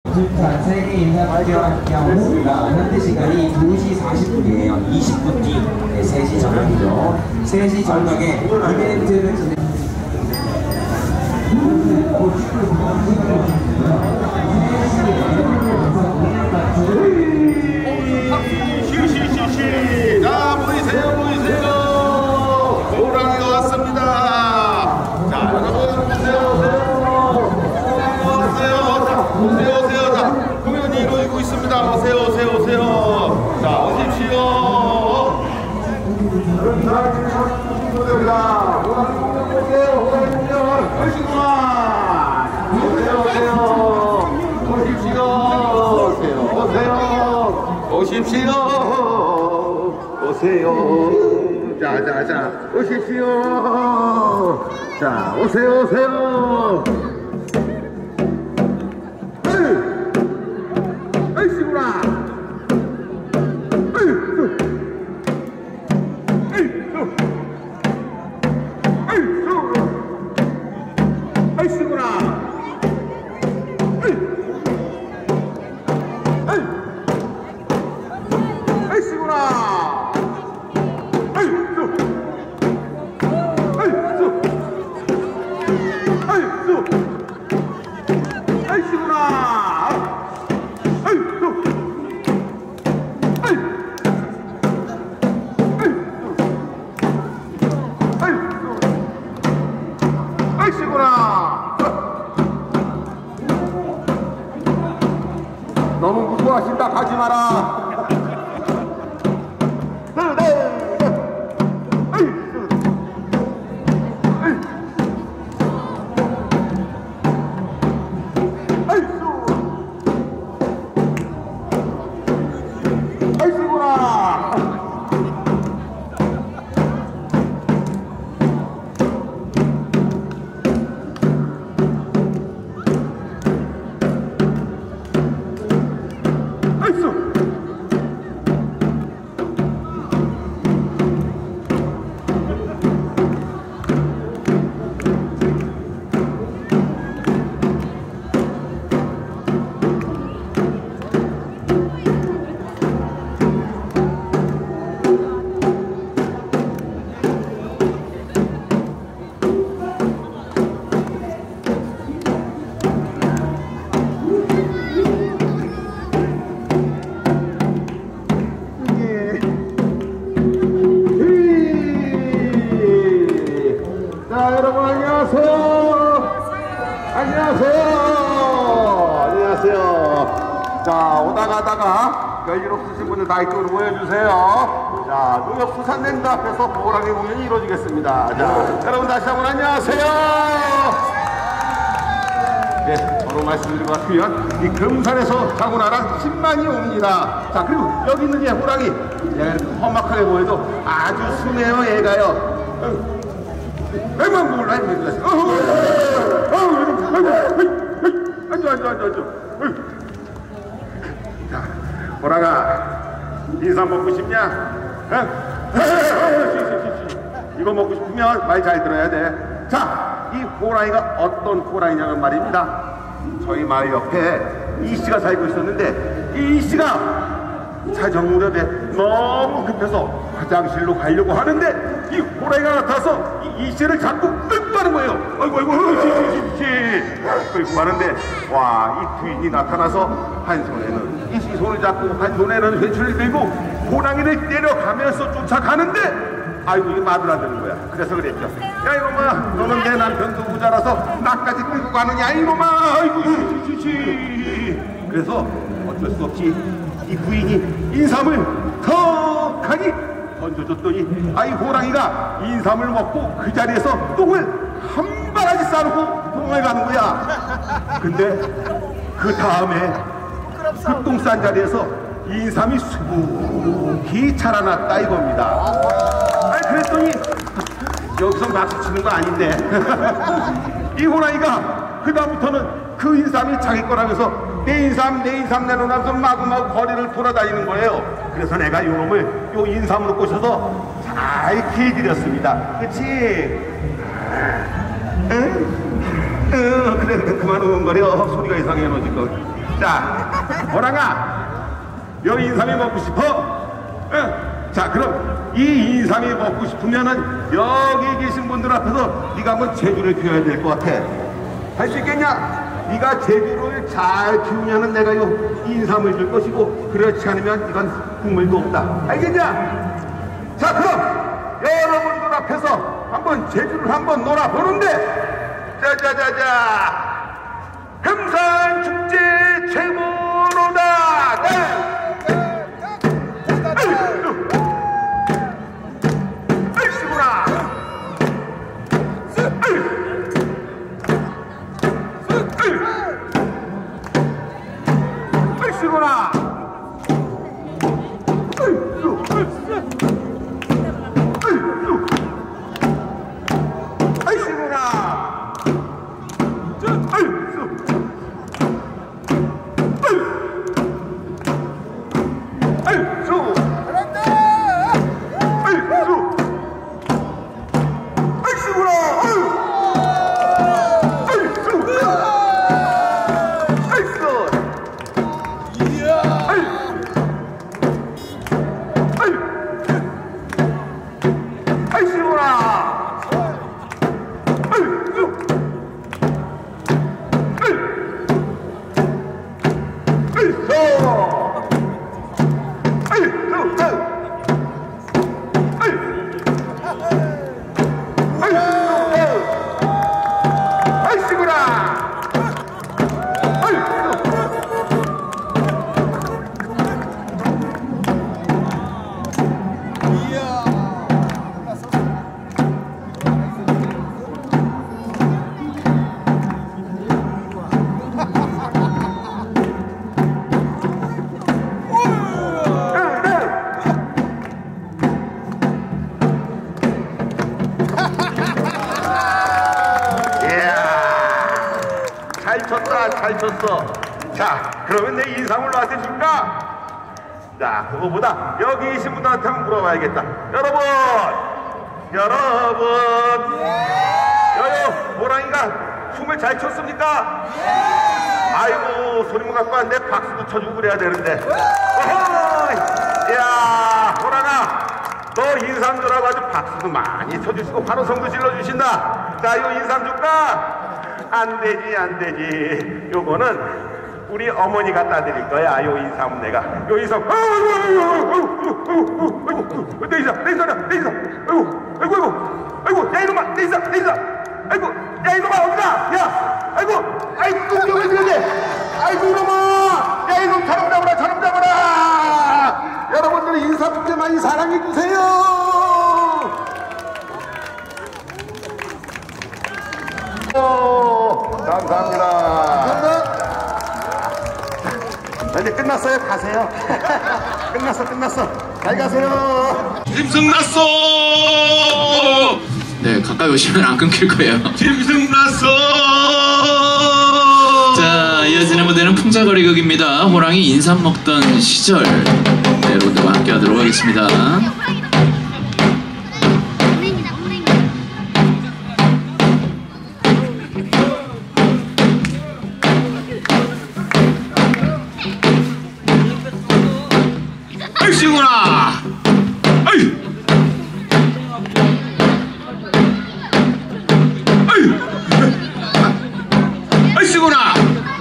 자, 세계 인사투표하겠습니다. 현재 시간이 2시 40분이에요. 20분 뒤, 3시 저녁이죠. 3시 저녁에 이벤트를 진행. 시시시시. 자, 보이세요, 보이세요. 호랑이가 왔습니다. 자, 여러분 보세요. 오세요. 자, 공연이 이루어지고 있습니다. 오세요. 자, 오십시오. 오세요. 자, 오십시오. 자, 오세요. 아이씨구나. 너무 무서워하신다. 가지 마라. 여러분 안녕하세요. 자, 오다가다가 별일 없으신 분들 다 이쪽으로 모여주세요. 자, 농협수산랜드 앞에서 호랑이 공연이 이루어지겠습니다. 자, 여러분 다시 한번 안녕하세요. 네, 바로 말씀드린 것 같으면 이 금산에서 자구나라 10만이 옵니다. 자, 그리고 여기 있는 얘 호랑이, 얘가 이렇게 험악하게 보여도 아주 순해요. 얘가요. 애만 몰라. 앉아. 자, 호랑아, 인삼 먹고 싶냐? 이거 먹고 싶으면 말 잘 들어야 돼. 자, 이 호랑이가 어떤 호랑이냐는 말입니다. 저희 마을 옆에 이씨가 살고 있었는데 이 이씨가 자정 무렵에 너무 급해서 화장실로 가려고 하는데 이 호랑이가 나타나서 이 이씨를 잡고 뜯는 거예요. 아이고 그리고 하는데 와, 이 부인이 나타나서 한 손에는 이씨 손을 잡고 한 손에는 회초리를 들고 호랑이를 때려가면서 쫓아가는데 아이고, 이게 말을 안 되는 거야. 그래서 그랬죠. 야, 이놈아, 너는 내 남편도 부자라서 나까지 끌고 가느냐, 이놈아. 아이고, 그래서 어쩔 수 없이 이 부인이 인삼을 턱하니 던져줬더니 아이 호랑이가 인삼을 먹고 그 자리에서 똥을 한 바가지 싸놓고 도망을 가는 거야. 근데 그 다음에 그 똥 싼 자리에서 인삼이 수북히 자라났다 이겁니다. 아니, 그랬더니 여기서 박수 치는 거 아닌데 이 호랑이가 그 다음부터는 그 인삼이 자기 거라면서 내 인삼 내놓으면서 마구마구 거리를 돌아다니는 거예요. 그래서 내가 요놈을 요 인삼으로 꼬셔서 잘 길들였습니다. 그치? 응? 그래 그만 우엉거려. 소리가 이상해 너 지금. 자, 호랑아, 여기 인삼이 먹고 싶어? 응? 자, 그럼 이 인삼이 먹고 싶으면은 여기 계신 분들 앞에서 네가 한번 제주를 키워야 될 것 같아. 할 수 있겠냐? 네가 제주를 잘 키우면은 내가 요 인삼을 줄 것이고, 그렇지 않으면 이건 국물도 없다. 알겠냐? 자, 그럼 여러분들 앞에서 한번 제주를 한번 놀아보는데, 자자자자, 금산축제 최고로다. 잘 쳤어. 자, 그러면 내 인삼을 너한테 줄까? 자, 그거보다 여기 계신 분들한테 한번 물어봐야겠다. 여러분, 여기 호랑이가 춤을 잘 췄습니까? 아이고, 소리만 갖고 왔는데 박수도 쳐주고 그래야 되는데. 어허이! 야, 호랑아, 너 인삼 주라고 아주 박수도 많이 쳐주시고 환호성도 질러주신다. 자, 요 인삼 줄까? 안 되지. 요거는 우리 어머니가 따드릴 거야. 요 인삼은 내가. 요 인삼. 내 인삼. 아이고, 야 이놈아, 내 인삼. 아이고, 야 이놈아 어디가? 야, 아이고, 아이고 이놈아, 야 이놈 저놈 잡아라. 여러분들 인삼 축제 많이 사랑해 주세요. 감사합니다. 이제 끝났어요. 가세요. 끝났어. 잘 가세요. 짐승 났어. 네, 가까이 오시면 안 끊길 거예요. 짐승 났어. 자, 이어지는 무대는 풍자거리극입니다. 호랑이 인삼 먹던 시절. 네, 여러분들과 함께 하도록 하겠습니다. 아이씨구나. 아이씨구나.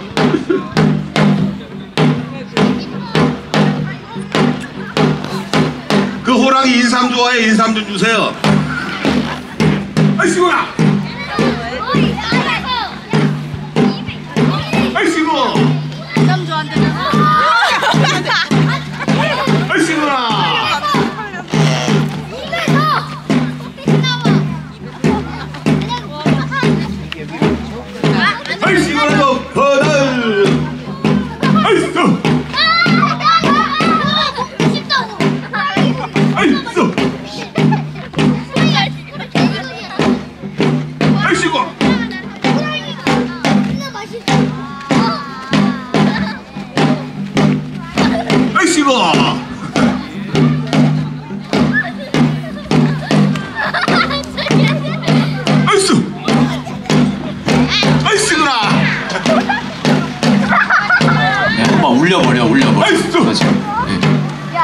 그 호랑이 인삼 좋아해. 인삼 좀 주세요. 아이씨구나. 아이씨구. 인삼 좋아한다잖아. 울려버려. 아이씨! 그렇죠. 네. 야,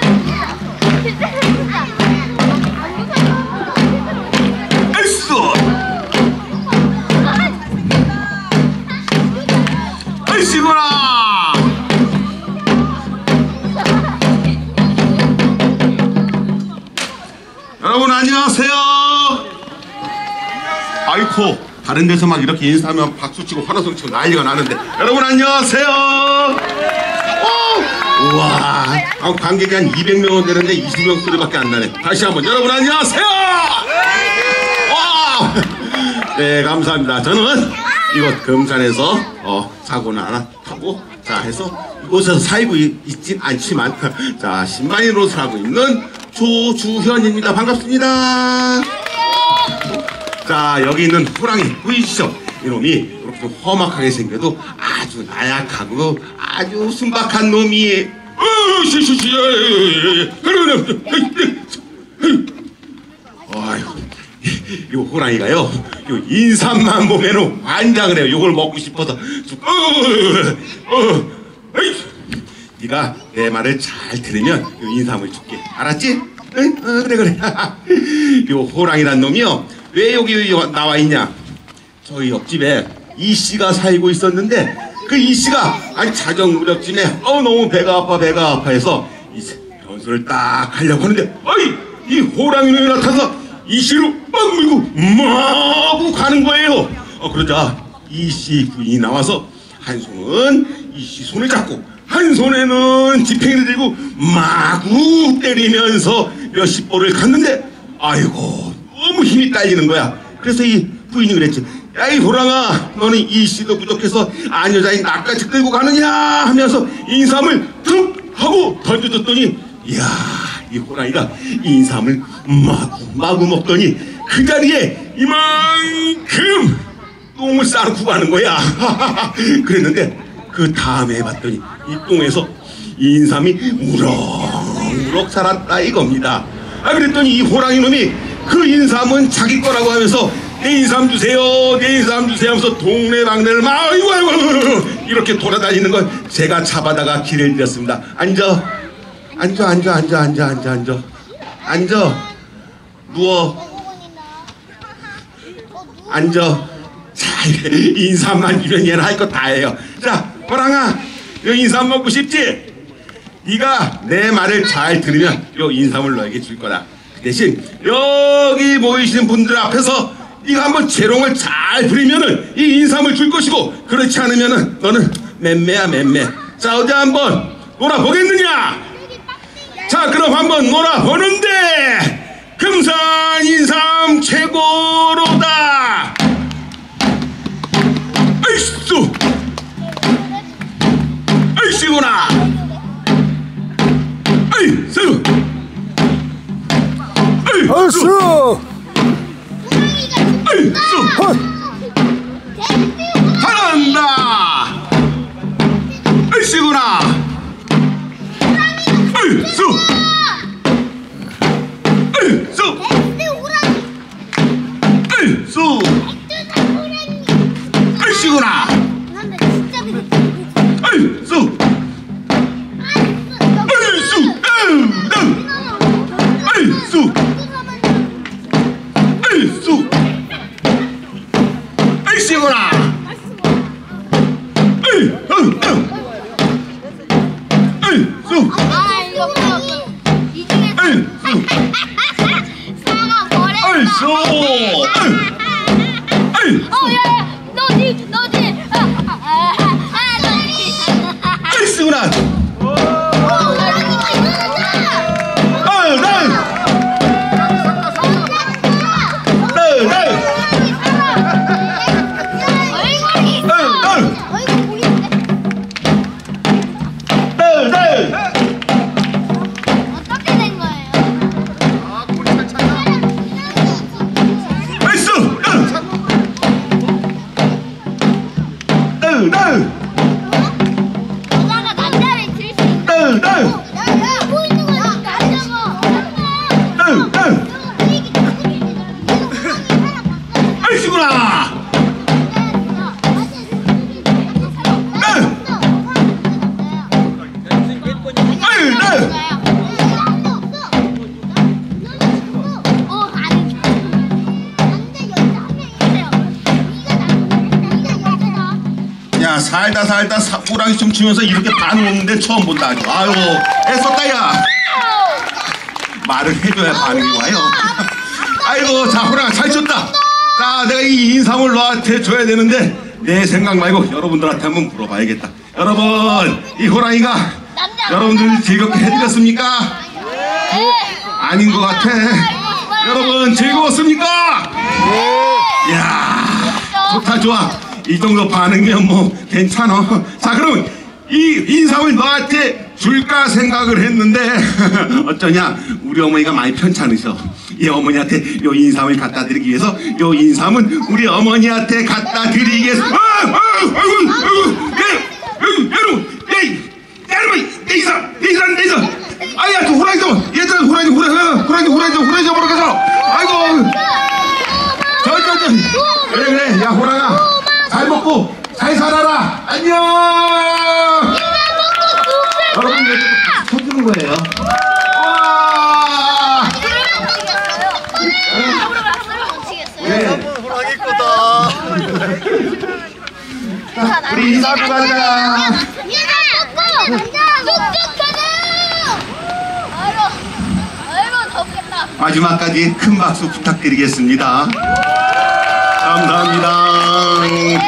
아이씨! 아이씨구나! 여러분 안녕하세요. 아이코 다른 데서 막 이렇게 인사하면 박수치고 환호성 치고 난리가 나는데 여러분 안녕하세요. 우와 관객이 한 200명은 되는데 20명 소리밖에 안 나네. 다시 한번 여러분 안녕하세요. 와! 네 감사합니다. 저는 이곳 금산에서 사고는 안 타고 자 해서 이곳에서 살고 있진 않지만 자 신만인 옷을 하고 있는 조주현입니다. 반갑습니다. 자 여기 있는 호랑이 보이시죠? 이놈이 이렇게 좀 험악하게 생겨도 아주 나약하고 아주 순박한 놈이 아이고 이 호랑이가요 요 인삼만 보면은 환장을 해요. 요걸 먹고 싶어서 네가 내 말을 잘 들으면 요 인삼을 줄게. 알았지? 그래 요 호랑이란 놈이요 왜 여기 나와 있냐? 저희 옆집에 이씨가 살고 있었는데 그 이씨가 아니 자정무렵쯤에 너무 배가 아파 해서 이 변소를 딱 하려고 하는데 이 호랑이 놈이 나타나서 이씨로 막 밀고 마구 가는 거예요. 그러자 이씨 부인이 나와서 한 손은 이씨 손을 잡고 한 손에는 지팡이를 들고 마구 때리면서 몇십 볼을 갔는데 아이고 너무 힘이 딸리는 거야. 그래서 이 부인이 그랬지. 야 이 호랑아 너는 이씨도 부족해서 안 여자인 나까지 끌고 가느냐 하면서 인삼을 툭 하고 던져줬더니 이야 이 호랑이가 인삼을 마구 먹더니 그 자리에 이만큼 똥을 싸놓고 가는 거야. 그랬는데 그 다음에 봤더니 이 똥에서 인삼이 우럭우럭 살았다 이겁니다. 그랬더니 이 호랑이 놈이 그 인삼은 자기 거라고 하면서 내 인삼 주세요 내 인삼 주세요 하면서 동네방네를 막 아이고 이렇게 돌아다니는 걸 제가 잡아다가 길을 잃었습니다. 앉아 누워 앉아. 자 인삼만 주면 얘는 할 거 다 해요. 자 호랑아 요 인삼 먹고 싶지? 네가 내 말을 잘 들으면 요 인삼을 너에게 줄 거다. 그 대신 여기 모이시는 분들 앞에서 네가 한번 재롱을 잘 부리면은 이 인삼을 줄 것이고 그렇지 않으면은 너는 맴매야 맴매. 자 어디 한번 놀아보겠느냐? 자 그럼 한번 놀아보는데 금산 인삼 최고로다. 아이씨 아이씨구나. 아이씨 아이씨 잘한다. 아이씨구나. 아이씨 아이씨구나. 살다 호랑이 춤추면서 이렇게 반응 없는데 처음 본다. 아유, 애썼다 야. 말을 해줘야 반응이 와요. 아이고, 자 호랑아 잘 쳤다. 자, 내가 이 인삼을 너한테 줘야 되는데 내 생각 말고 여러분들한테 한번 물어봐야겠다. 여러분, 이 호랑이가 여러분들 즐겁게 해드렸습니까? 아닌 것 같아. 여러분 즐거웠습니까? 이야, 좋다 좋아. 이 정도 반응이면 뭐 괜찮아. 자, 그럼 이 인삼을 너한테 줄까 생각을 했는데 어쩌냐, 우리 어머니가 많이 편찮으셔. 이 어머니한테 요 인삼을 갖다 드리기 위해서 요 인삼은 우리 어머니한테 갖다 드리겠습니다. 여러분, 내 인삼. 아야, 저 호랑이 좀, 얘들아, 호랑이 잡으러 가자. 아이고, 그래, 야 호랑아, 잘 먹고 잘 살아라. 안녕. 여러분, 이제 쳐주는 거예요. 와. 네. 호랑이 거다. 우리 인사도 가자. 마지막까지 큰 박수 부탁드리겠습니다. 감사합니다.